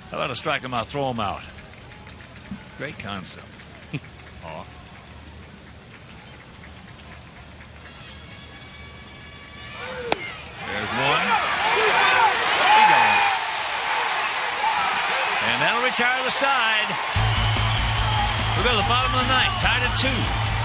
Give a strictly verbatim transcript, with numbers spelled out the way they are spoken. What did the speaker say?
How about to strike him out, throw him out? Great concept. Oh. There's one. He gone. And that'll retire the side. We go to the bottom of the ninth, tied at two.